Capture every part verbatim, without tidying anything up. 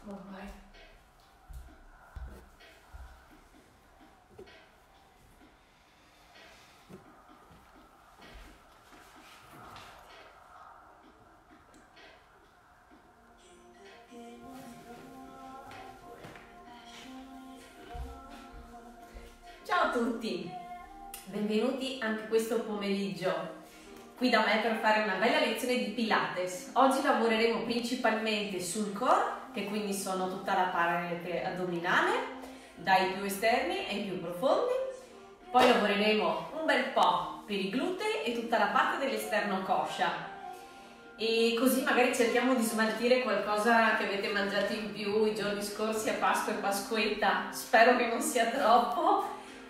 Oh, vai. Ciao a tutti, benvenuti anche questo pomeriggio qui da me per fare una bella lezione di Pilates. Oggi lavoreremo principalmente sul core, che quindi sono tutta la parte addominale, dai più esterni ai più profondi. Poi lavoreremo un bel po' per i glutei e tutta la parte dell'esterno coscia. E così magari cerchiamo di smaltire qualcosa che avete mangiato in più i giorni scorsi a Pasqua e Pasquetta. Spero che non sia troppo.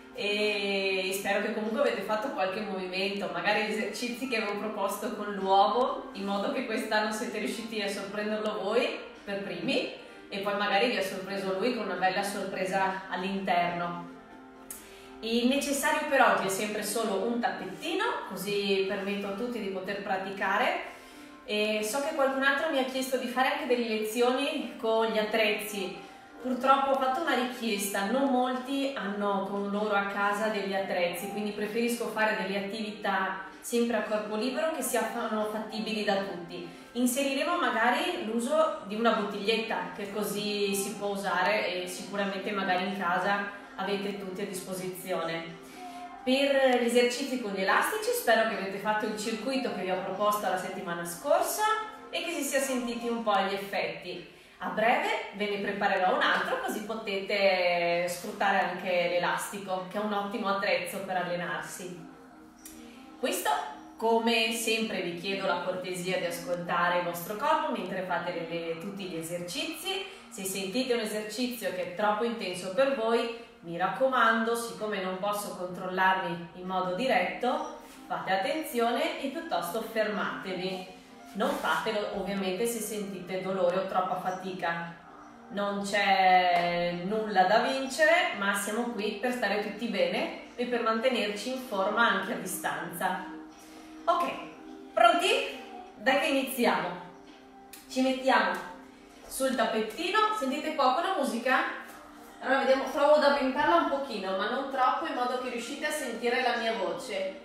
E spero che comunque avete fatto qualche movimento, magari gli esercizi che avevo proposto con l'uovo, in modo che quest'anno siete riusciti a sorprenderlo voi per primi e poi magari vi ha sorpreso lui con una bella sorpresa all'interno. Il necessario per oggi è sempre solo un tappettino, così permetto a tutti di poter praticare. E so che qualcun altro mi ha chiesto di fare anche delle lezioni con gli attrezzi. Purtroppo ho fatto una richiesta, non molti hanno con loro a casa degli attrezzi, quindi preferisco fare delle attività sempre a corpo libero che siano fattibili da tutti. Inseriremo magari l'uso di una bottiglietta che così si può usare e sicuramente magari in casa avete tutti a disposizione. Per gli esercizi con gli elastici spero che avete fatto il circuito che vi ho proposto la settimana scorsa e che si sia sentiti un po' gli effetti. A breve ve ne preparerò un altro, così potete sfruttare anche l'elastico, che è un ottimo attrezzo per allenarsi. Questo, come sempre, vi chiedo la cortesia di ascoltare il vostro corpo mentre fate le, tutti gli esercizi. Se sentite un esercizio che è troppo intenso per voi, mi raccomando, siccome non posso controllarvi in modo diretto, fate attenzione e piuttosto fermatevi. Non fatelo ovviamente se sentite dolore o troppa fatica. Non c'è nulla da vincere, ma siamo qui per stare tutti bene e per mantenerci in forma anche a distanza. Ok, pronti? Dai che iniziamo. Ci mettiamo sul tappettino. Sentite poco la musica? Allora vediamo, provo ad aumentarla un pochino, ma non troppo, in modo che riuscite a sentire la mia voce.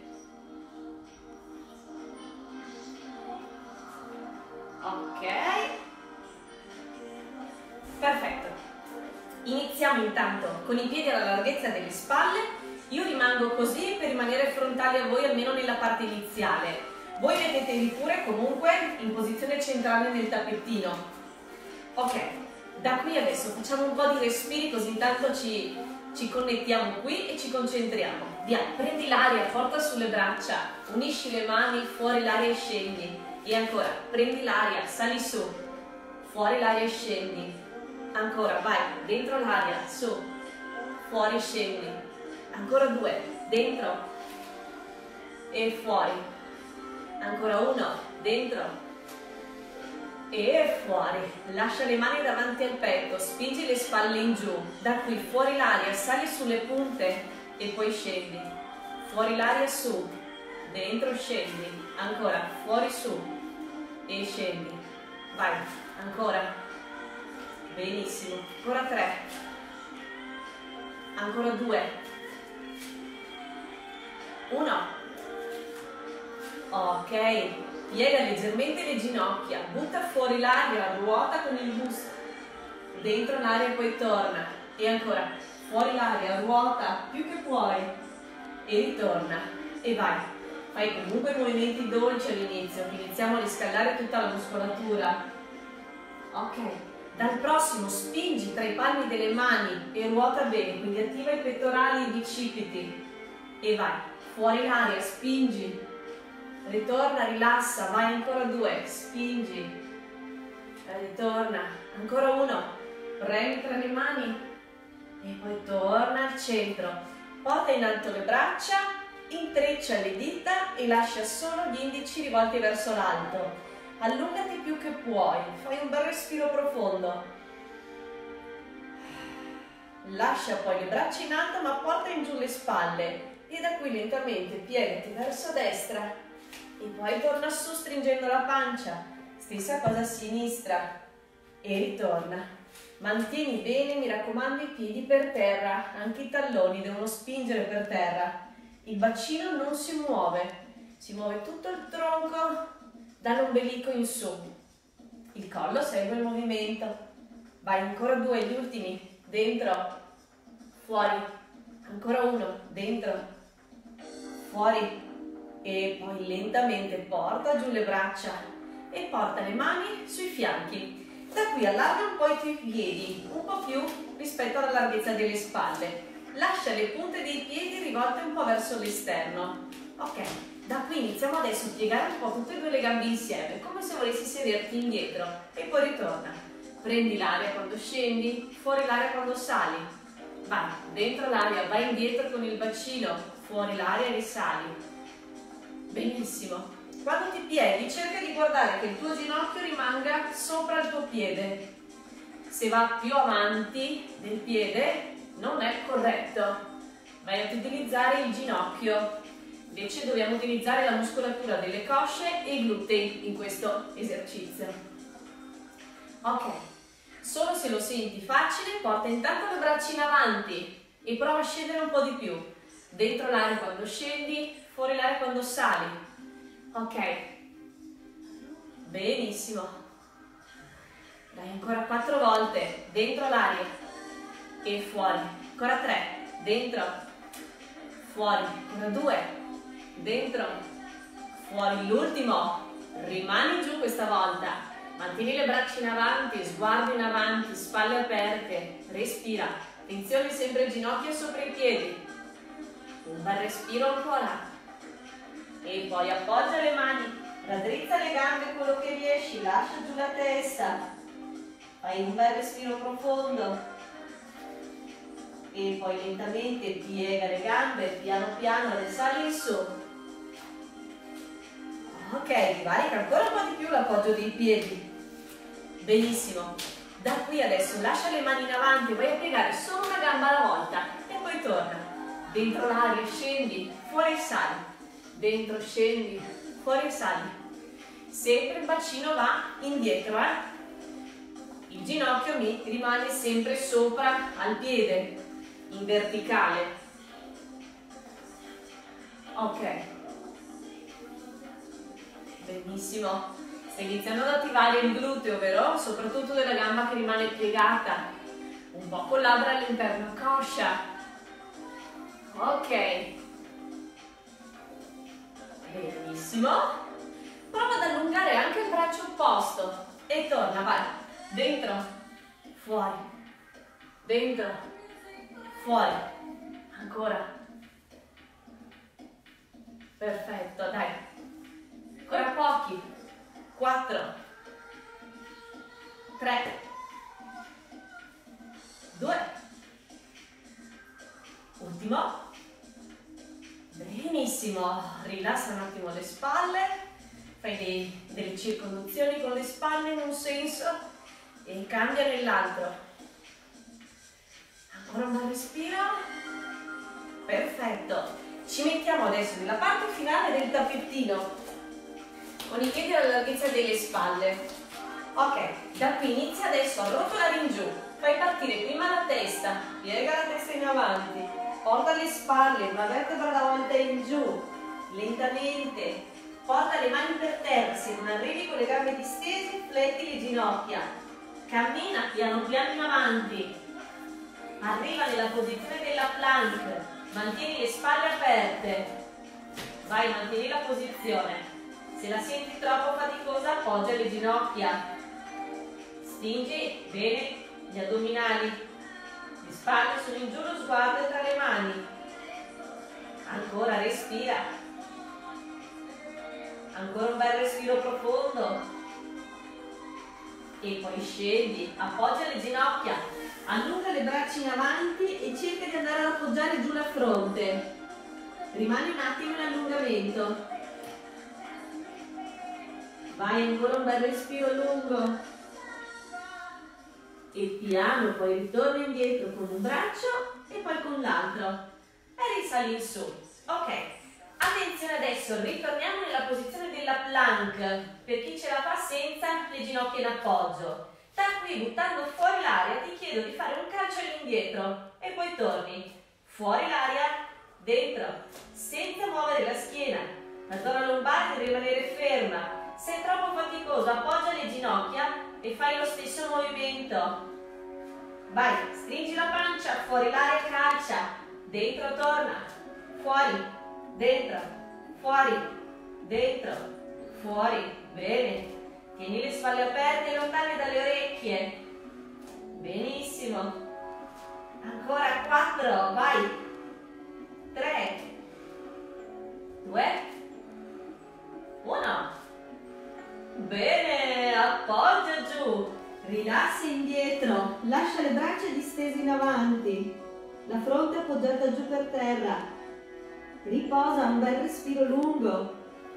Ok, perfetto. Iniziamo intanto con i piedi alla larghezza delle spalle. Io rimango così per rimanere frontali a voi almeno nella parte iniziale. Voi mettetevi pure comunque in posizione centrale nel tappettino. Ok, da qui adesso facciamo un po' di respiri, così intanto ci, ci connettiamo qui e ci concentriamo. Via, prendi l'aria, porta sulle braccia, unisci le mani, fuori l'aria e scendi. E ancora, prendi l'aria, sali su, fuori l'aria e scendi. Ancora, vai, dentro l'aria, su, fuori e scendi. Ancora due, dentro e fuori. Ancora uno, dentro e fuori. Lascia le mani davanti al petto, spingi le spalle in giù. Da qui, fuori l'aria, sali sulle punte e poi scendi. Fuori l'aria, su, dentro, scendi. Ancora, fuori, su e scendi. Vai, ancora. Benissimo. Ancora tre. Ancora due. Uno. Ok. Piega leggermente le ginocchia. Butta fuori l'aria, ruota con il busto. Dentro l'aria e poi torna. E ancora. Fuori l'aria, ruota più che puoi. E ritorna. E vai. Fai comunque movimenti dolci all'inizio, iniziamo a riscaldare tutta la muscolatura. Ok, dal prossimo spingi tra i palmi delle mani e ruota bene, quindi attiva i pettorali e i bicipiti. E vai, fuori l'aria, spingi, ritorna, rilassa, vai ancora due, spingi, ritorna, ancora uno, premi tra le mani e poi torna al centro. Porta in alto le braccia, intreccia le dita e lascia solo gli indici rivolti verso l'alto. Allungati più che puoi, fai un bel respiro profondo. Lascia poi le braccia in alto ma porta in giù le spalle e da qui lentamente piegati verso destra e poi torna su stringendo la pancia. Stessa cosa a sinistra. e ritorna. Mantieni bene, mi raccomando, i piedi per terra, anche i talloni devono spingere per terra. Il bacino non si muove, si muove tutto il tronco dall'ombelico in su. Il collo segue il movimento. Vai, ancora due, gli ultimi. Dentro, fuori. Ancora uno, dentro, fuori. E poi lentamente porta giù le braccia e porta le mani sui fianchi. Da qui allarga un po' i tuoi piedi, un po' più rispetto alla larghezza delle spalle. Lascia le punte dei piedi rivolte un po' verso l'esterno. Ok, da qui iniziamo adesso a piegare un po' tutte e due le gambe insieme, come se volessi sederti indietro. E poi ritorna. Prendi l'aria quando scendi, fuori l'aria quando sali. Vai, dentro l'aria, vai indietro con il bacino, fuori l'aria e risali. Benissimo. Quando ti pieghi, cerca di guardare che il tuo ginocchio rimanga sopra il tuo piede. Se va più avanti del piede, non è corretto. Vai ad utilizzare il ginocchio. Invece dobbiamo utilizzare la muscolatura delle cosce e i glutei in questo esercizio. Ok. Solo se lo senti facile, porta intanto le braccia in avanti e prova a scendere un po' di più. Dentro l'aria quando scendi, fuori l'aria quando sali. Ok, benissimo. Dai, ancora quattro volte, dentro l'aria e fuori. Ancora tre, dentro, fuori. Ancora due, dentro, fuori. L'ultimo, rimani giù questa volta. Mantieni le braccia in avanti, sguardo in avanti, spalle aperte. Respira. Attenzione sempre il ginocchio sopra i piedi. Un bel respiro ancora. E poi appoggia le mani, raddrizza le gambe quello che riesci, lascia giù la testa, fai un bel respiro profondo e poi lentamente piega le gambe, piano piano le sali in su. Ok, rivarica ancora un po' di più l'appoggio dei piedi. Benissimo. Da qui adesso lascia le mani in avanti, vai a piegare solo una gamba alla volta e poi torna. Dentro l'aria scendi, fuori sali. Dentro scendi, fuori sali. Sempre il bacino va indietro, eh? Il ginocchio mi rimane sempre sopra al piede, in verticale. Ok. Benissimo. Stai iniziando ad attivare il gluteo, vero? Soprattutto della gamba che rimane piegata. Un po' collabora all'interno coscia. Ok. Benissimo. Prova ad allungare anche il braccio opposto e torna, vai. Dentro, fuori, dentro, fuori. Ancora. Perfetto, dai. Ancora pochi. Quattro. Tre. Due. Ultimo. Benissimo, rilassa un attimo le spalle, fai dei, delle circonduzioni con le spalle in un senso e cambia nell'altro. Ancora un bel respiro. Perfetto. Ci mettiamo adesso nella parte finale del tappettino, con i piedi alla larghezza delle spalle. Ok, da qui inizia adesso a rotolare in giù. Fai partire prima la testa, piega la testa in avanti. Porta le spalle, una vertebra alla volta in giù, lentamente, porta le mani per terra, se non arrivi con le gambe distese, fletti le ginocchia, cammina piano piano in avanti, arriva nella posizione della plank, mantieni le spalle aperte, vai, mantieni la posizione, se la senti troppo faticosa appoggia le ginocchia, stringi bene gli addominali, le spalle sono in giù, lo sguardo è tra le mani. Ancora, respira. Ancora un bel respiro profondo. E poi scendi, appoggia le ginocchia, allunga le braccia in avanti e cerca di andare ad appoggiare giù la fronte. Rimani un attimo in allungamento. Vai, ancora un bel respiro lungo. E piano poi ritorni indietro con un braccio e poi con l'altro e risali in su. Ok, attenzione adesso, ritorniamo nella posizione della plank per chi ce la fa senza le ginocchia in appoggio. Da qui, buttando fuori l'aria, ti chiedo di fare un calcio all'indietro e poi torni. Fuori l'aria, dentro, senza muovere la schiena. La zona lombare deve rimanere ferma. Se è troppo faticoso, appoggia le ginocchia e fai lo stesso movimento. Vai, stringi la pancia, fuori l'aria, calcia, dentro, torna, fuori, dentro, fuori, dentro, fuori, bene. Tieni le spalle aperte e lontane dalle orecchie. Benissimo. Ancora quattro, vai. tre, due, uno. Bene, appoggia giù. Rilassa indietro, lascia le braccia distese in avanti, la fronte appoggiata giù per terra. Riposa, un bel respiro lungo.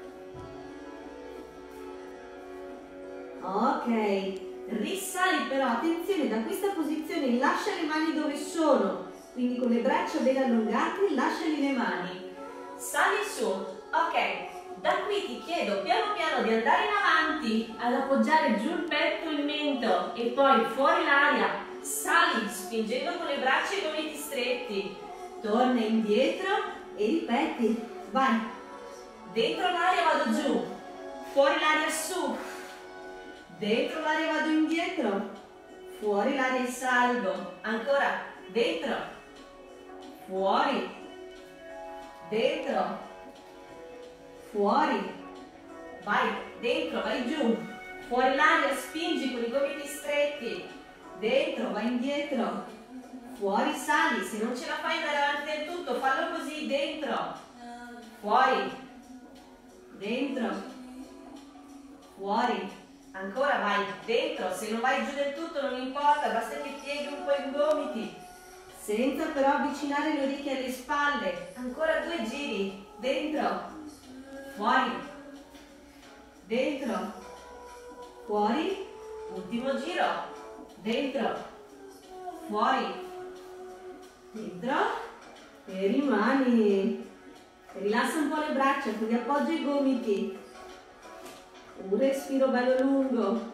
Ok, risali però, attenzione, da questa posizione lascia le mani dove sono, quindi con le braccia ben allungate lasciali le mani. Sali su, ok. Da qui ti chiedo piano piano di andare in avanti, ad appoggiare giù il petto e il mento e poi fuori l'aria, sali spingendo con le braccia e i gomiti stretti, torna indietro e ripeti, vai, dentro l'aria vado giù, fuori l'aria su, dentro l'aria vado indietro, fuori l'aria e salgo, ancora, dentro, fuori, dentro, fuori, vai, dentro, vai giù, fuori l'aria, spingi con i gomiti stretti, dentro, vai indietro, fuori, sali, se non ce la fai andare avanti del tutto, fallo così, dentro, fuori, dentro, fuori, ancora vai, dentro, se non vai giù del tutto non importa, basta che pieghi un po' i gomiti, senza però avvicinare le orecchie alle spalle, ancora due giri, dentro, fuori, dentro, fuori, ultimo giro, dentro, fuori, dentro e rimani. Rilassa un po' le braccia, quindi appoggia i gomiti. Un respiro bello lungo.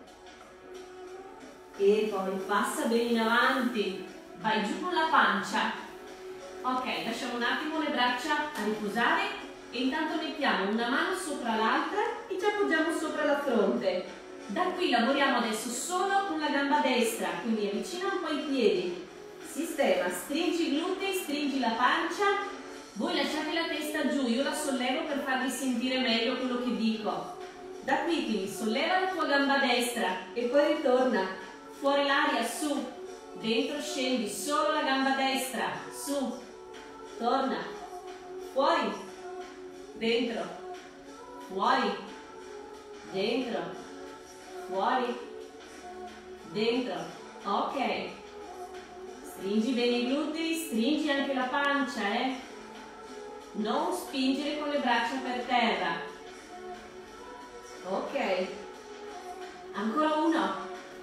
E poi passa bene in avanti. Vai giù con la pancia. Ok, lasciamo un attimo le braccia a riposare. E intanto mettiamo una mano sopra l'altra e ci appoggiamo sopra la fronte. Da qui lavoriamo adesso solo con la gamba destra, quindi avvicina un po' i piedi, sistema, stringi i glutei, stringi la pancia, voi lasciate la testa giù, io la sollevo per farvi sentire meglio quello che dico. Da qui quindi solleva la tua gamba destra e poi ritorna, fuori l'aria, su, dentro scendi, solo la gamba destra, su, torna, fuori, dentro, fuori, dentro, fuori, dentro, ok, stringi bene i glutei, stringi anche la pancia, eh? Non spingere con le braccia per terra, ok, ancora uno,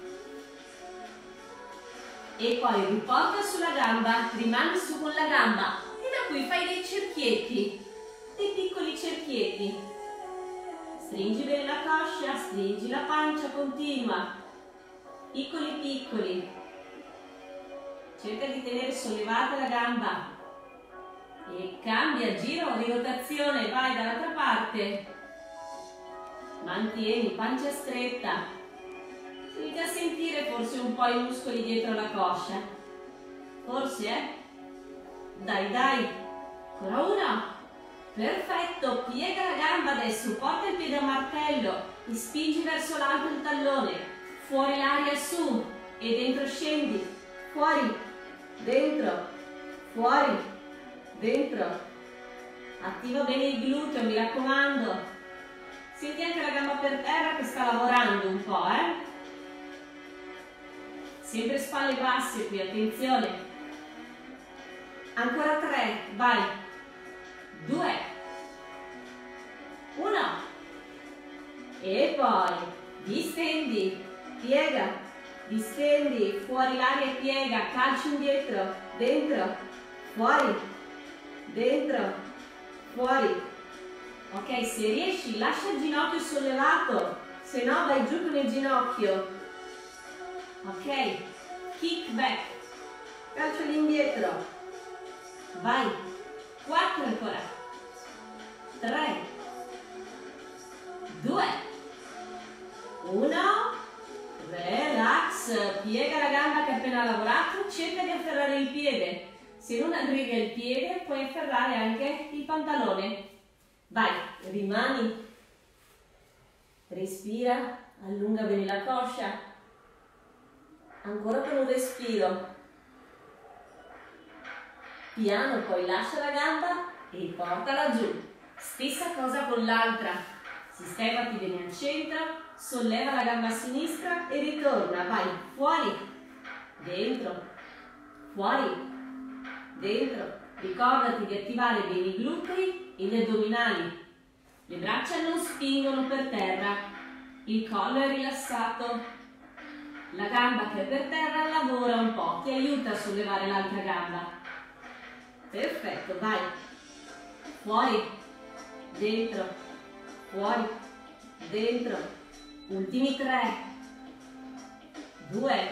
e poi riporta sulla gamba, rimani su con la gamba e da qui fai dei cerchietti, dei piccoli cerchietti, stringi bene la coscia, stringi la pancia, continua, piccoli piccoli, cerca di tenere sollevata la gamba e cambia giro di rotazione, vai dall'altra parte, mantieni pancia stretta, inizia a sentire forse un po' i muscoli dietro la coscia, forse eh? Dai dai, ancora una. Perfetto, piega la gamba adesso, porta il piede a martello e spingi verso l'alto il tallone, fuori l'aria su e dentro scendi, fuori, dentro, fuori, dentro, attiva bene il gluteo, mi raccomando, senti anche la gamba per terra che sta lavorando un po', eh? Sempre spalle basse qui, attenzione, ancora tre, vai. Due, uno, e poi distendi, piega, distendi, fuori l'aria e piega, calci indietro, dentro, fuori, dentro, fuori. Ok, se riesci lascia il ginocchio sollevato, se no vai giù con il ginocchio. Ok, kick back, calcio all'indietro, vai, quattro ancora, tre, due, uno, relax, piega la gamba che hai appena lavorato, cerca di afferrare il piede, se non arrivi al piede puoi afferrare anche il pantalone, vai, rimani, respira, allunga bene la coscia, ancora con un respiro, piano, poi lascia la gamba e portala giù, stessa cosa con l'altra, sistemati bene al centro, solleva la gamba a sinistra e ritorna, vai, fuori, dentro, fuori, dentro, ricordati di attivare bene i glutei e gli addominali, le braccia non spingono per terra, il collo è rilassato, la gamba che è per terra lavora un po', ti aiuta a sollevare l'altra gamba. Perfetto, vai. Fuori, dentro, fuori, dentro. Ultimi tre, due,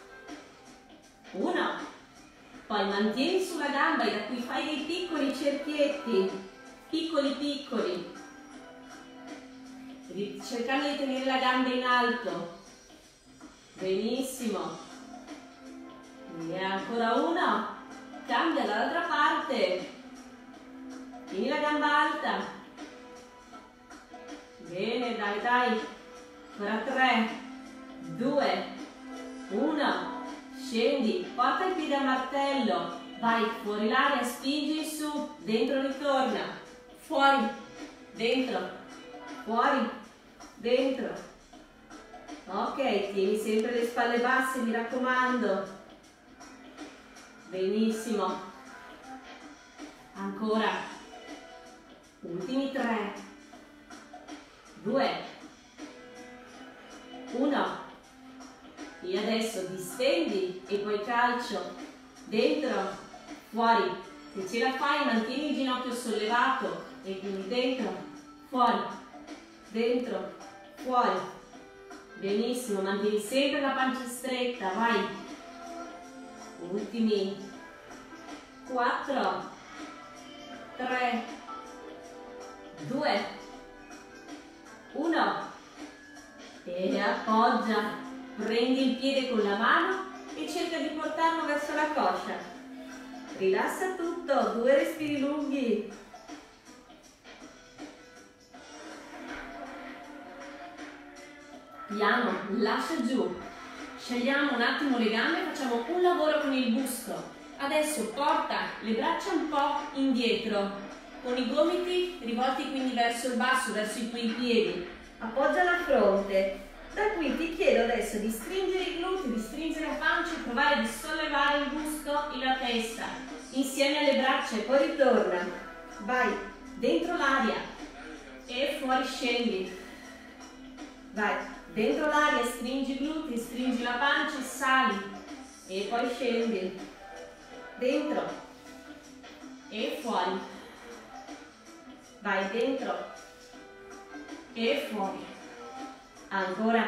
uno. Poi mantieni sulla gamba e da qui fai dei piccoli cerchietti, piccoli piccoli, cercando di tenere la gamba in alto. Benissimo, e ancora uno, cambia dall'altra parte, tieni la gamba alta, bene, dai, dai, ancora tre, due, uno, scendi, porta il piede a martello, vai, fuori l'aria, spingi su, dentro ritorna, fuori, dentro, fuori, dentro. Ok, tieni sempre le spalle basse, mi raccomando. Benissimo. Ancora. Ultimi tre. Due. Uno. E adesso distendi e poi calcio. Dentro, fuori. Se ce la fai, mantieni il ginocchio sollevato e quindi dentro, fuori, dentro, fuori. Benissimo, mantieni sempre la pancia stretta, vai. Ultimi quattro, tre, due, uno. E appoggia, prendi il piede con la mano e cerca di portarlo verso la coscia. Rilassa tutto, due respiri lunghi. Piano, lascia giù, scegliamo un attimo le gambe, facciamo un lavoro con il busto. Adesso porta le braccia un po' indietro, con i gomiti rivolti quindi verso il basso, verso i tuoi piedi. Appoggia la fronte. Da qui ti chiedo adesso di stringere i glutei, di stringere la pancia e provare di sollevare il busto e la testa insieme alle braccia e poi ritorna. Vai, dentro l'aria e fuori scendi. Vai. Dentro l'aria stringi i glutei, stringi la pancia, sali e poi scendi. Dentro e fuori. Vai dentro e fuori. Ancora.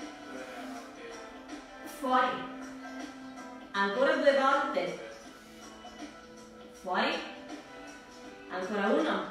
Fuori. Ancora due volte. Fuori. Ancora uno.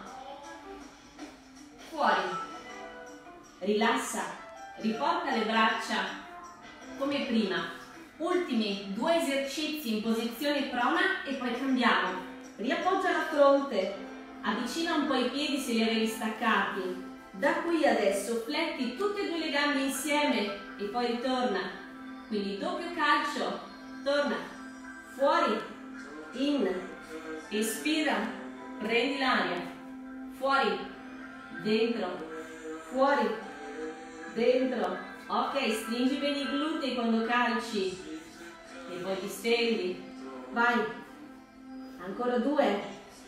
Fuori. Rilassa. Riporta le braccia come prima. Ultimi due esercizi in posizione prona e poi cambiamo. Riappoggia la fronte, avvicina un po' i piedi se li avevi staccati. Da qui adesso fletti tutte e due le gambe insieme e poi ritorna. Quindi doppio calcio, torna, fuori, in, espira, prendi l'aria, fuori, dentro, fuori, dentro, ok, stringi bene i glutei quando calci e poi ti stendi, vai, ancora due,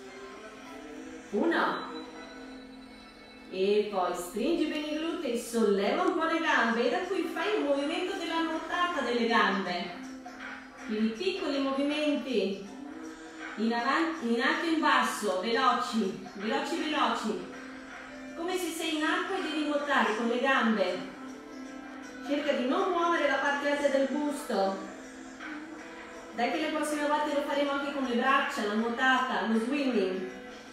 uno, e poi stringi bene i glutei, solleva un po' le gambe e da qui fai il movimento della nuotata delle gambe, quindi piccoli movimenti in, avanti, in alto e in basso, veloci, veloci, veloci, come se sei in acqua e devi nuotare con le gambe. Cerca di non muovere la parte larghezza del busto. Dai che le prossime volte lo faremo anche con le braccia, la nuotata, lo swimming.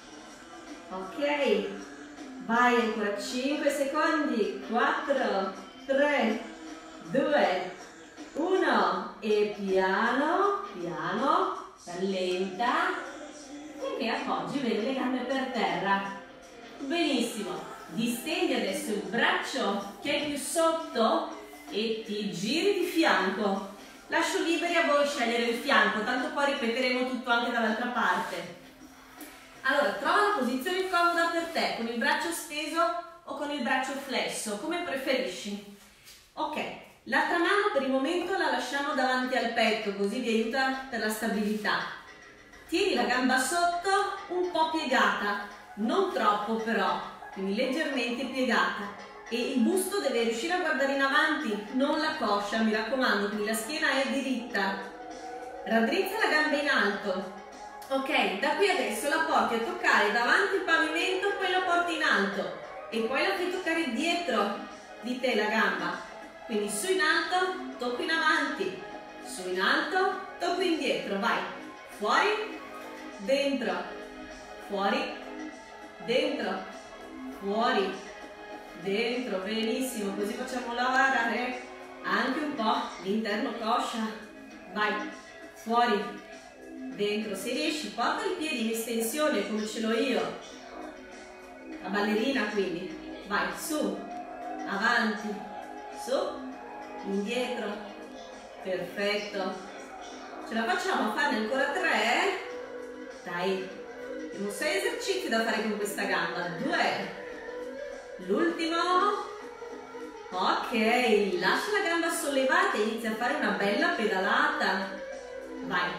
Ok, vai ancora cinque secondi, quattro, tre, due, uno e piano, piano, rallenta, finché appoggi bene le gambe per terra. Benissimo, distendi adesso il braccio che è più sotto e ti giri di fianco. Lascio liberi a voi scegliere il fianco, tanto poi ripeteremo tutto anche dall'altra parte. Allora, trova la posizione comoda per te, con il braccio steso o con il braccio flesso, come preferisci. Ok, l'altra mano per il momento la lasciamo davanti al petto, così vi aiuta per la stabilità. Tieni la gamba sotto un po' piegata, non troppo però, quindi leggermente piegata. E il busto deve riuscire a guardare in avanti, non la coscia, mi raccomando, quindi la schiena è diritta. Raddrizza la gamba in alto. Ok, da qui adesso la porti a toccare davanti il pavimento, poi la porti in alto e poi la fai toccare dietro di te la gamba. Quindi su in alto, tocco in avanti, su in alto, tocco indietro, vai. Fuori, dentro, fuori, dentro, fuori, dentro, benissimo, così facciamo lavorare anche un po' l'interno coscia. Vai, fuori, dentro, se riesci porta il piede in estensione come ce l'ho io, la ballerina quindi, vai, su, avanti, su, indietro, perfetto, ce la facciamo a farne ancora tre, dai, abbiamo sei esercizi da fare con questa gamba, due, l'ultimo, ok, lascia la gamba sollevata e inizia a fare una bella pedalata, vai,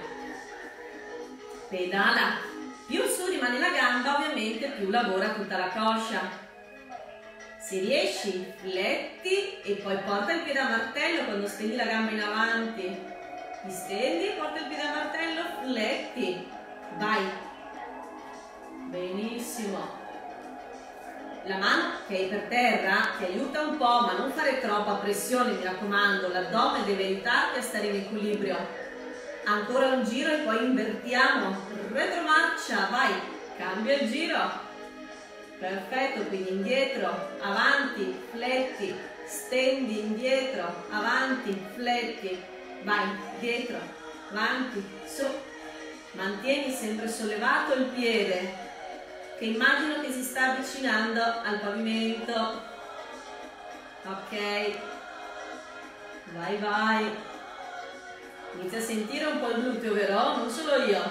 pedala, più su rimane la gamba ovviamente più lavora tutta la coscia. Se riesci fletti e poi porta il piede a martello quando stendi la gamba in avanti, distendi, porta il piede a martello, fletti, vai, benissimo. La mano che è per terra ti aiuta un po', ma non fare troppa pressione, mi raccomando, l'addome deve aiutarti a stare in equilibrio. Ancora un giro e poi invertiamo, retromarcia, vai, cambia il giro, perfetto, quindi indietro, avanti, fletti, stendi, indietro, avanti, fletti, vai, dietro, avanti, su, mantieni sempre sollevato il piede, che immagino che si sta avvicinando al pavimento, ok, vai vai, inizia a sentire un po' il gluteo, vero? Non solo io,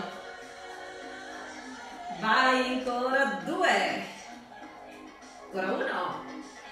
vai, ancora due, ancora uno,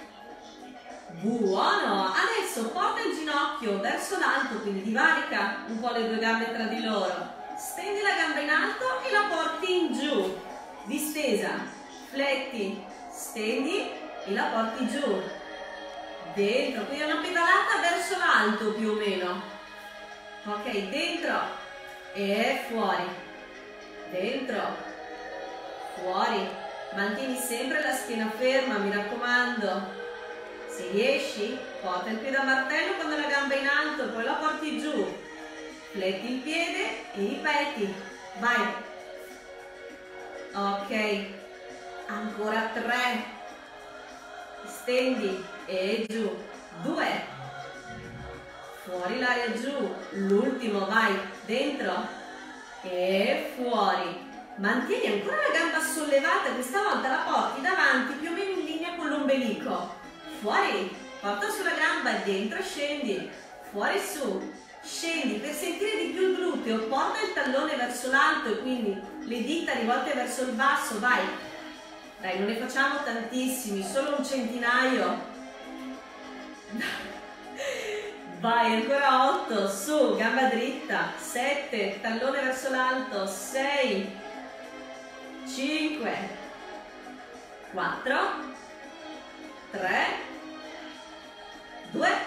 buono, adesso porta il ginocchio verso l'alto, quindi divarica un po' le due gambe tra di loro, stendi la gamba in alto e la porti in giù, distesa, fletti, stendi e la porti giù, dentro, quindi una pedalata verso l'alto più o meno, ok, dentro e fuori, dentro, fuori, mantieni sempre la schiena ferma, mi raccomando, se riesci porta il piede a martello quando la gamba è in alto, poi la porti giù, fletti il piede e ripeti, vai. Ok, ancora tre, stendi e giù, due, fuori l'aria giù, l'ultimo, vai, dentro e fuori, mantieni ancora la gamba sollevata, questa volta la porti davanti più o meno in linea con l'ombelico, fuori, porta sulla gamba, dentro scendi, fuori su, scendi per sentire di più il gluteo, porta il tallone verso l'alto e quindi le dita rivolte verso il basso, vai, dai, non ne facciamo tantissimi, solo un centinaio, vai, ancora otto, su, gamba dritta, sette, tallone verso l'alto, sei, cinque, quattro, tre, due,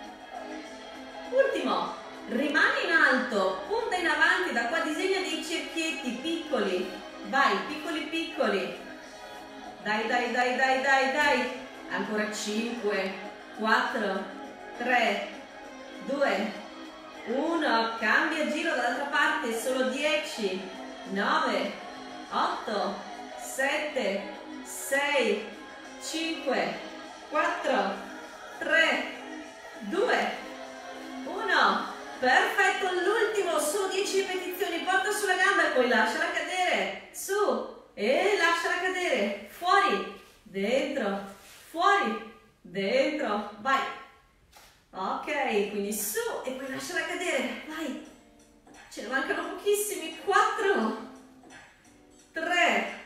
ultimo, rimani in alto, punta in avanti, da qua disegna dei cerchietti piccoli, vai, piccoli piccoli, dai dai dai dai dai dai, ancora cinque, quattro, tre, due, uno, cambia giro dall'altra parte, solo dieci, nove, otto, sette, sei, cinque, quattro, tre, due, uno, perfetto, l'ultimo, su, dieci ripetizioni, porta sulla gamba e poi lasciala cadere, su, e lasciala cadere, fuori, dentro, fuori, dentro, vai, ok, quindi su e poi lasciala cadere, vai, ce ne mancano pochissimi, quattro, tre,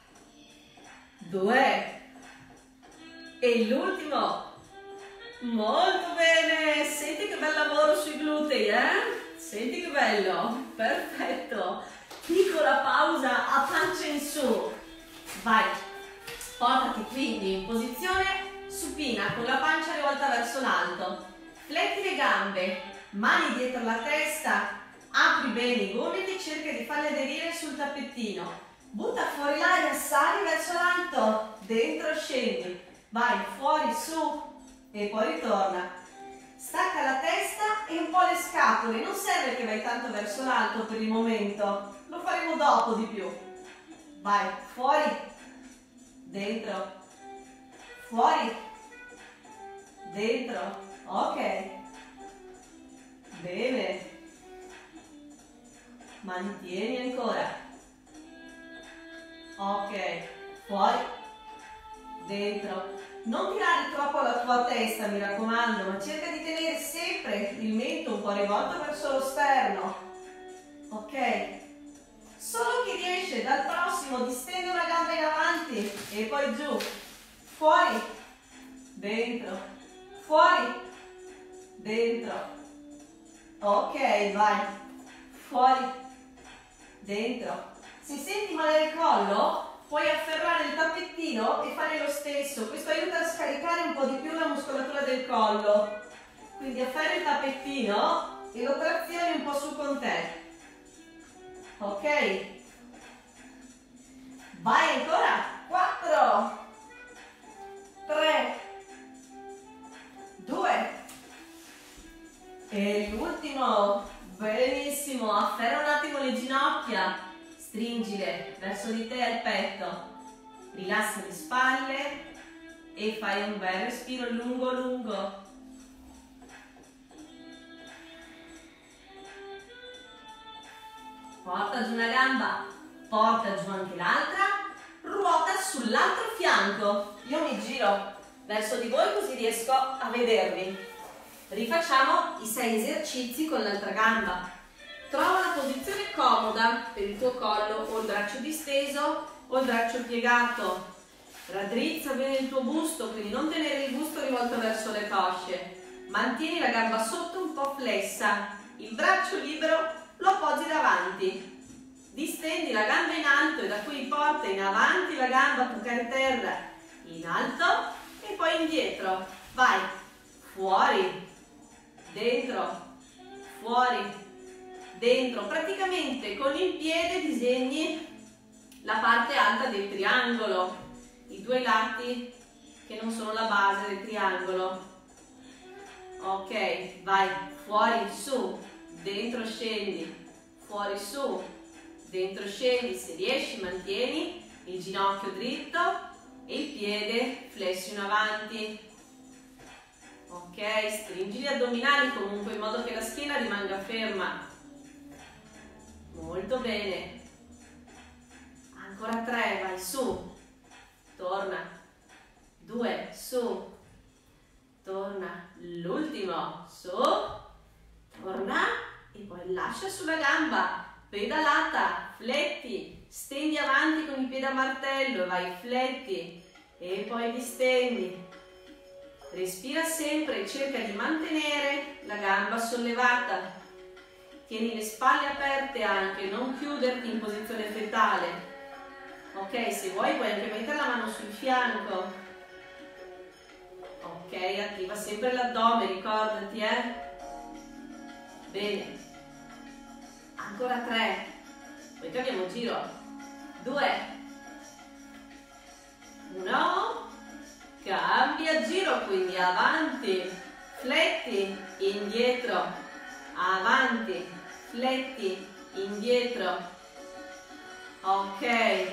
due, e l'ultimo, molto bene, senti che bel lavoro sui glutei, eh? Senti che bello, perfetto, piccola pausa a pancia in su, vai, portati quindi in posizione supina con la pancia rivolta verso l'alto, fletti le gambe, mani dietro la testa, apri bene i gomiti, cerca di farli aderire sul tappettino, butta fuori l'aria, sali verso l'alto, dentro scendi, vai fuori su e poi ritorna, stacca la testa e un po' le scapole, non serve che vai tanto verso l'alto per il momento, lo faremo dopo di più, vai fuori, dentro, fuori, dentro, ok, bene, mantieni ancora, ok, fuori, dentro, non tirare troppo la tua testa mi raccomando, ma cerca di tenere sempre il mento un po' rivolto verso lo sterno, ok, solo chi riesce dal prossimo distende una gamba in avanti e poi giù, fuori, dentro, fuori, dentro, ok, vai, fuori, dentro, se senti male il collo puoi afferrare il tappettino e fare lo stesso, questo aiuta a scaricare un po' di più la muscolatura del collo, quindi afferra il tappettino e lo trazioni un po' su con te, ok, vai ancora, quattro, tre, due, e l'ultimo, benissimo, afferra un attimo le ginocchia, stringile verso di te al petto, rilassa le spalle e fai un bel respiro lungo lungo. Porta giù una gamba, porta giù anche l'altra, ruota sull'altro fianco. Io mi giro verso di voi così riesco a vedervi. Rifacciamo i sei esercizi con l'altra gamba. Trova una posizione comoda per il tuo collo, o il braccio disteso o il braccio piegato. Raddrizza bene il tuo busto, quindi non tenere il busto rivolto verso le cosce. Mantieni la gamba sotto un po' flessa, il braccio libero lo appoggi davanti. Distendi la gamba in alto e da qui porta in avanti la gamba a toccare terra, in alto e poi indietro. Vai, fuori, dentro, fuori, dentro, praticamente con il piede disegni la parte alta del triangolo, i due lati che non sono la base del triangolo. Ok, vai, fuori, su, dentro scendi, fuori, su, dentro scendi, se riesci mantieni il ginocchio dritto e il piede flesso in avanti. Ok, stringi gli addominali comunque in modo che la schiena rimanga ferma. Molto bene, ancora tre, vai su, torna, due, su, torna, l'ultimo, su, torna e poi lascia sulla gamba, pedalata, fletti, stendi avanti con il piede a martello, vai, fletti e poi distendi, respira sempre e cerca di mantenere la gamba sollevata. Tieni le spalle aperte anche, non chiuderti in posizione fetale. Ok, se vuoi puoi anche mettere la mano sul fianco. Ok, attiva sempre l'addome, ricordati, eh. Bene. Ancora tre. Poi cambiamo giro. Due. Uno. Cambia giro, quindi avanti. fletti, indietro, avanti, fletti, indietro, ok,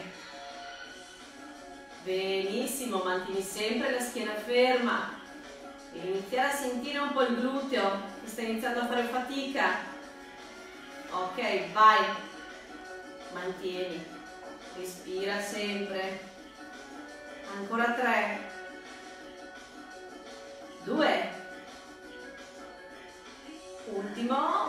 benissimo, mantieni sempre la schiena ferma, devi iniziare a sentire un po' il gluteo che sta iniziando a fare fatica, ok, vai, mantieni, respira sempre, ancora tre, due, ultimo,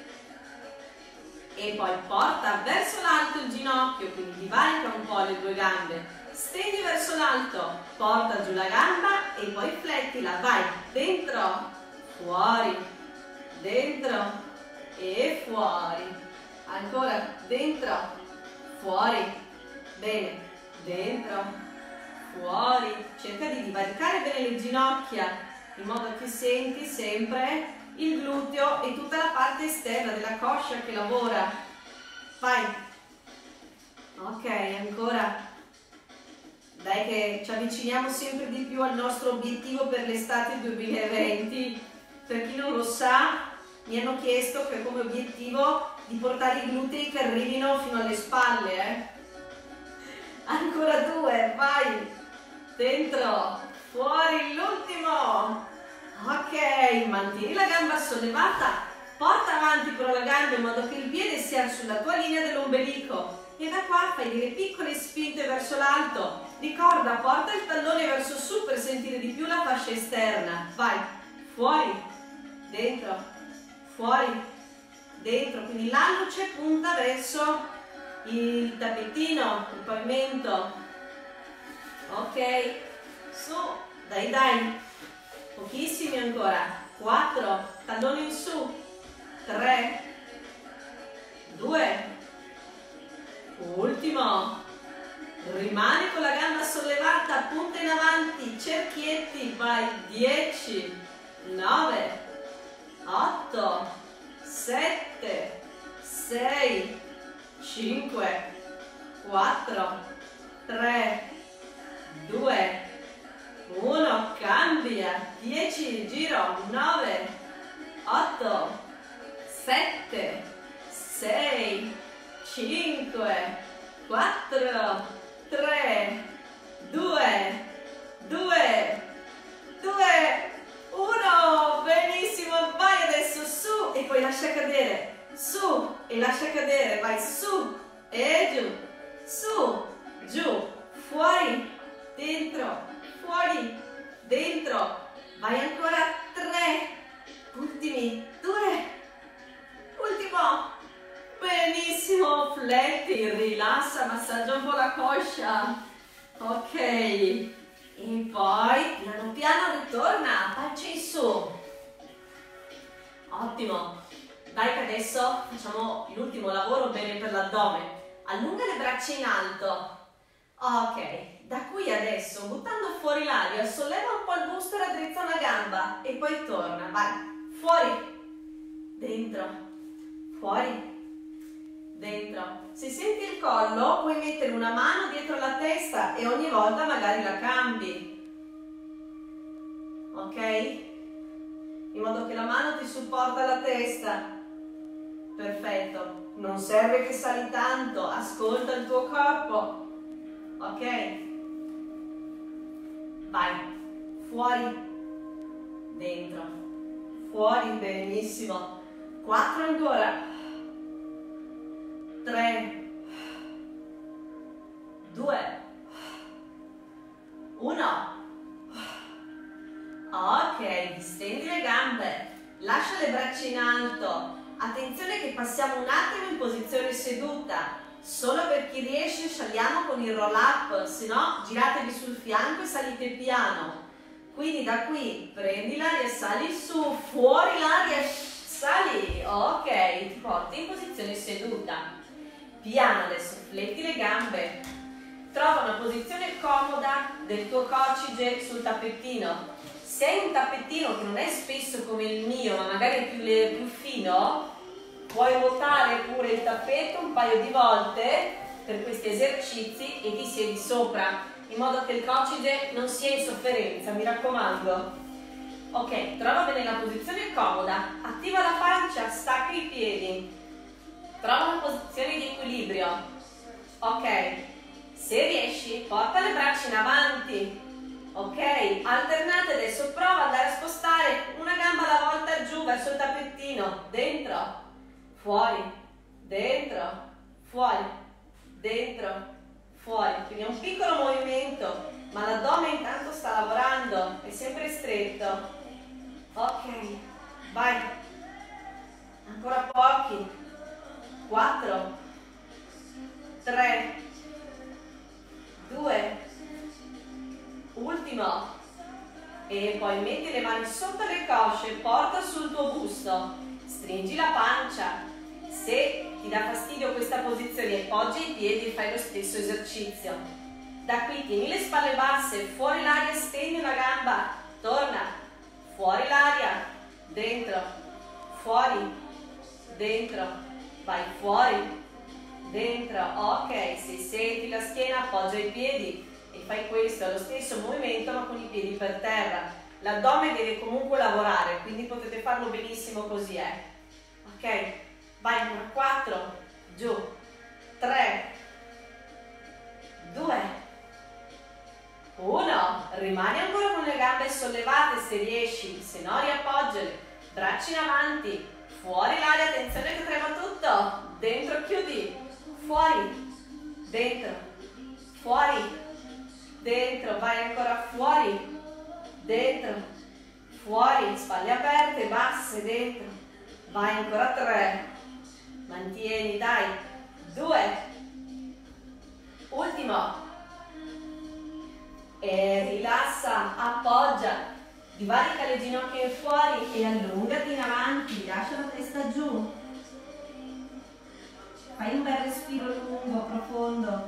e poi porta verso l'alto il ginocchio, quindi divarica un po' le due gambe, stendi verso l'alto, porta giù la gamba e poi flettila, vai, dentro, fuori, dentro e fuori, ancora, dentro, fuori, bene, dentro, fuori, cerca di divaricare bene le ginocchia, in modo che senti sempre il gluteo e tutta la parte esterna della coscia che lavora. Vai. Ok, ancora. Dai che ci avviciniamo sempre di più al nostro obiettivo per l'estate duemilaventi. Per chi non lo sa, mi hanno chiesto che come obiettivo di portare i glutei che arrivino fino alle spalle. Eh? Ancora due, vai. Dentro, fuori, l'ultimo. Ok, mantieni la gamba sollevata, porta avanti però la gamba in modo che il piede sia sulla tua linea dell'ombelico e da qua fai delle piccole spinte verso l'alto. Ricorda, porta il tallone verso su per sentire di più la fascia esterna. Vai, fuori, dentro, fuori, dentro. Quindi l'alluce punta verso il tappettino, il pavimento. Ok, su, dai dai. Pochissimi ancora, quattro, talloni in su, tre, due, ultimo, rimani con la gamba sollevata, punta in avanti, cerchietti, vai, dieci, nove, otto, sette, sei, cinque, quattro, tre, due, uno, cambia, dieci, giro, nove, otto, sette, sei, cinque, quattro, tre, due, due, due, uno, benissimo, vai adesso su e poi lascia cadere, su e lascia cadere, vai su e giù, su, giù, fuori, dentro, fuori, dentro, vai ancora, tre, ultimi, due, ultimo, benissimo, fletti, rilassa, massaggia un po' la coscia, ok, e poi piano piano ritorna, pancia in su, ottimo, dai che adesso facciamo l'ultimo lavoro bene per l'addome, allunga le braccia in alto, ok. Da qui adesso, buttando fuori l'aria, solleva un po' il busto e raddrizza una gamba e poi torna, vai, fuori, dentro, fuori, dentro. Se senti il collo puoi mettere una mano dietro la testa e ogni volta magari la cambi, ok? In modo che la mano ti supporta la testa, perfetto, non serve che sali tanto, ascolta il tuo corpo, ok? Vai, fuori, dentro, fuori, benissimo, quattro ancora, tre, due, uno, ok, distendi le gambe, lascia le braccia in alto, attenzione che passiamo un attimo in posizione seduta, solo per chi riesce saliamo con il roll up, se no giratevi sul fianco e salite piano. Quindi da qui prendi l'aria, sali su, fuori l'aria, sali, ok, ti porti in posizione seduta. Piano adesso, fletti le gambe, trova una posizione comoda del tuo coccige sul tappettino. Se hai un tappettino che non è spesso come il mio, ma magari è più, più fino, puoi ruotare pure il tappeto un paio di volte per questi esercizi e ti siedi sopra, in modo che il coccige non sia in sofferenza, mi raccomando. Ok, trova bene la posizione comoda, attiva la pancia, stacca i piedi, trova una posizione di equilibrio. Ok, se riesci porta le braccia in avanti. Ok, alternate adesso, prova ad andare a spostare una gamba alla volta giù verso il tappettino, dentro, fuori, dentro, fuori, dentro, fuori. Quindi è un piccolo movimento, ma l'addome intanto sta lavorando, è sempre stretto. Ok, vai, ancora pochi, quattro, tre, due, ultimo, e poi metti le mani sotto le cosce, porta sul tuo busto, stringi la pancia. Se ti dà fastidio questa posizione, poggia i piedi e fai lo stesso esercizio. Da qui tieni le spalle basse, fuori l'aria, stendi una gamba, torna, fuori l'aria, dentro, fuori, dentro, vai fuori, dentro. Ok, se senti la schiena appoggia i piedi e fai questo, è lo stesso movimento ma con i piedi per terra. L'addome deve comunque lavorare, quindi potete farlo benissimo così, eh. Ok, vai ancora, quattro, giù, tre, due, uno, rimani ancora con le gambe sollevate se riesci, se no riappoggiale, braccia in avanti, fuori l'aria, attenzione che trema tutto, dentro chiudi, fuori, dentro, fuori, dentro, vai ancora fuori, dentro, fuori, spalle aperte, basse, dentro, vai ancora tre, mantieni, dai, due, ultimo, e rilassa, appoggia, divarica le ginocchia fuori e allungati in avanti, lascia la testa giù, fai un bel respiro lungo, profondo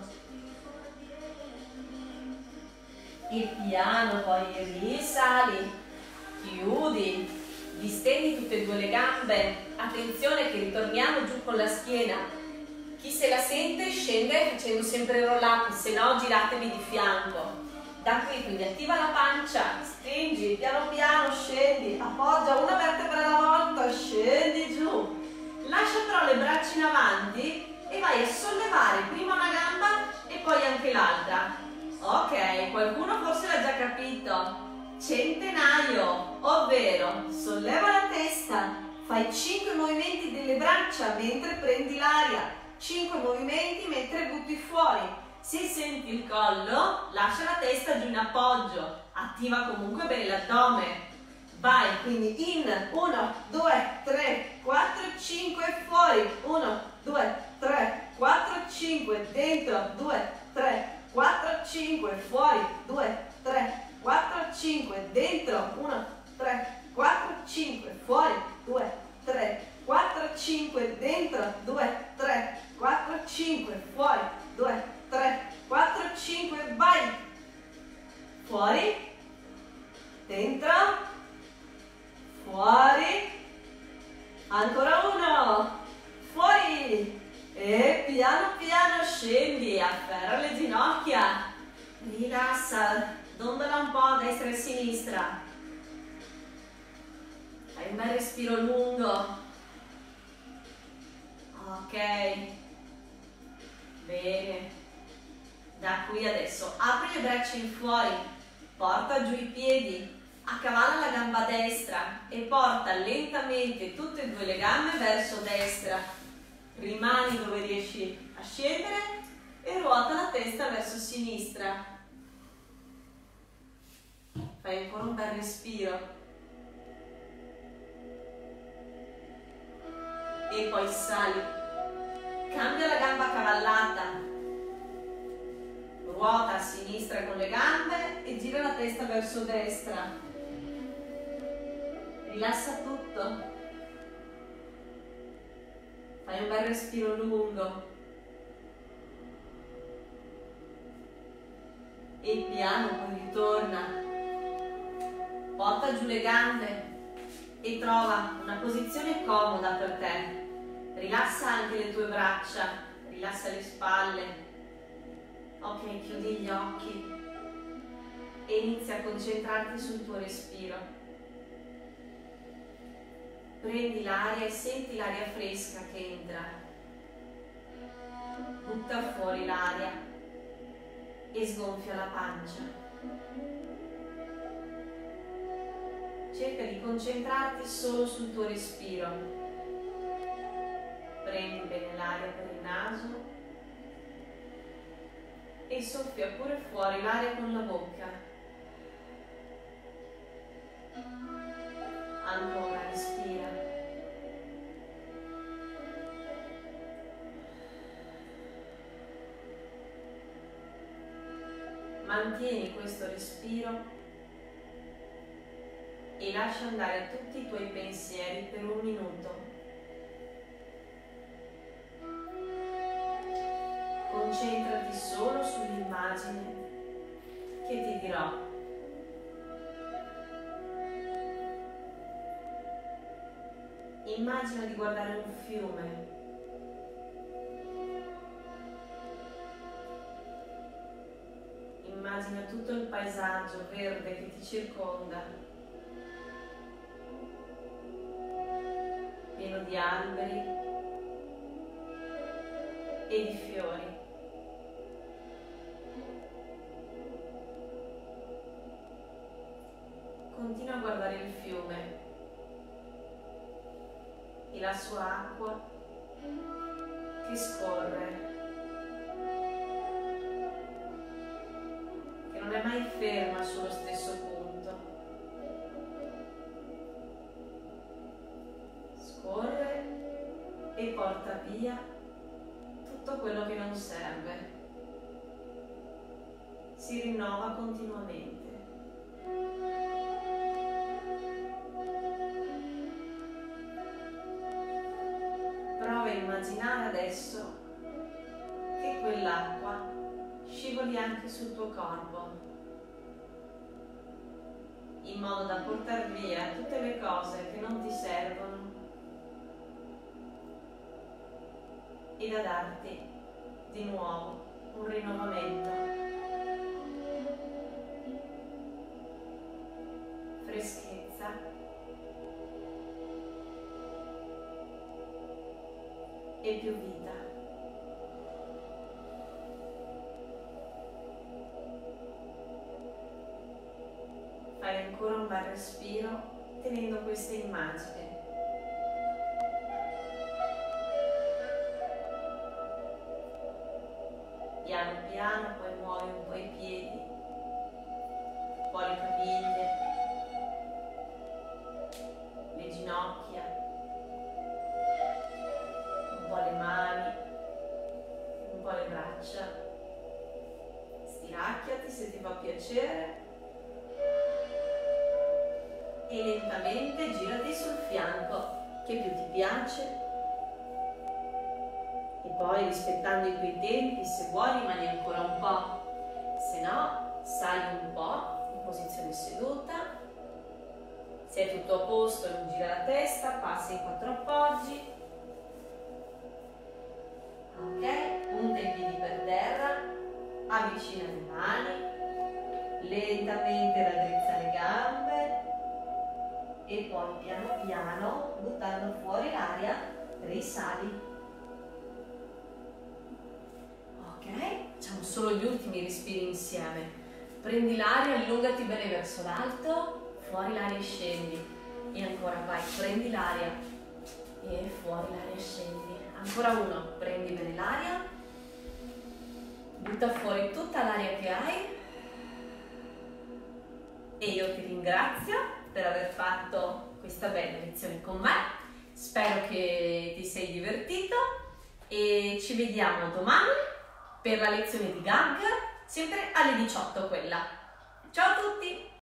e piano poi risali, chiudi, distendi tutte e due le gambe, attenzione che ritorniamo giù con la schiena, chi se la sente scende facendo sempre il roll up, se no giratevi di fianco. Da qui quindi attiva la pancia, stringi, piano piano scendi, appoggia una vertebra alla volta, scendi giù, lascia però le braccia in avanti e vai a sollevare prima una gamba e poi anche l'altra. Ok, qualcuno forse l'ha già capito, centenario, ovvero solleva la testa, fai cinque movimenti delle braccia mentre prendi l'aria, cinque movimenti mentre butti fuori. Se senti il collo, lascia la testa giù in appoggio, attiva comunque bene l'addome. Vai, quindi in uno, due, tre, quattro, cinque, fuori, uno, due, tre, quattro, cinque, dentro, due, tre, quattro, cinque, fuori, due, tre, quattro, cinque, dentro, uno, tre, quattro, cinque, fuori, due, tre, quattro, cinque, dentro, due, tre, quattro, cinque, fuori, due, tre, quattro, cinque, vai, fuori, dentro, fuori, ancora uno, fuori, e piano piano scendi, afferra le ginocchia, rilassa, dondola un po' a destra e a sinistra, fai un bel respiro lungo, ok, bene. Da qui adesso apri le braccia in fuori, porta giù i piedi, accavalla la gamba destra e porta lentamente tutte e due le gambe verso destra. Rimani dove riesci a scendere e ruota la testa verso sinistra. Fai ancora un bel respiro. E poi sali. Cambia la gamba cavallata. Ruota a sinistra con le gambe e gira la testa verso destra. Rilassa tutto. Fai un bel respiro lungo. E piano poi ritorna. Porta giù le gambe e trova una posizione comoda per te. Rilassa anche le tue braccia, rilassa le spalle. Ok, chiudi gli occhi e inizia a concentrarti sul tuo respiro. Prendi l'aria e senti l'aria fresca che entra. Butta fuori l'aria e sgonfia la pancia. Cerca di concentrarti solo sul tuo respiro. Prendi bene l'aria per il naso e soffia pure fuori l'aria con la bocca. Ancora, respira. Mantieni questo respiro e lascia andare tutti i tuoi pensieri per un minuto. Concentrati solo sull'immagine che ti dirò. Immagina di guardare un fiume. Immagina tutto il paesaggio verde che ti circonda, pieno di alberi e di fiori. Continua a guardare il fiume e la sua acqua che scorre, che non è mai ferma sullo stesso punto. Scorre e porta via tutto quello che non serve. Si rinnova continuamente. Prova a immaginare adesso che quell'acqua scivoli anche sul tuo corpo, in modo da portare via tutte le cose che non ti servono e da darti di nuovo un rinnovamento, freschezza e più vita. Fai ancora un bel respiro tenendo questa immagine. Piano piano poi muovi un po' i piedi, un po' le caviglie, le ginocchia, un po' le mani, un po' le braccia. Stiracchiati se ti fa piacere e lentamente girati sul fianco che più ti piace. E poi, rispettando i tuoi tempi, se vuoi rimani ancora un po', se no sali un po' in posizione seduta. Se è tutto a posto non gira la testa, passi in quattro appoggi. Ok, punta i piedi per terra, avvicina le mani, lentamente raddrizza le gambe e poi piano piano, buttando fuori l'aria, risali. Facciamo solo gli ultimi respiri insieme. Prendi l'aria, allungati bene verso l'alto, fuori l'aria e scendi. E ancora vai, prendi l'aria e fuori l'aria e scendi. Ancora uno, prendi bene l'aria, butta fuori tutta l'aria che hai. E io ti ringrazio per aver fatto questa bella lezione con me. Spero che ti sei divertito e ci vediamo domani per la lezione di gag, sempre alle diciotto quella. Ciao a tutti!